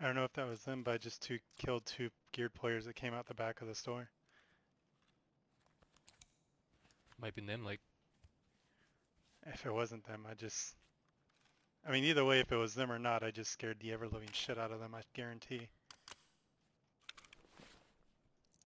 I don't know if that was them, but I just killed two geared players that came out the back of the store. Might be them, like. If it wasn't them, I mean, either way, if it was them or not, I just scared the ever-living shit out of them, I guarantee.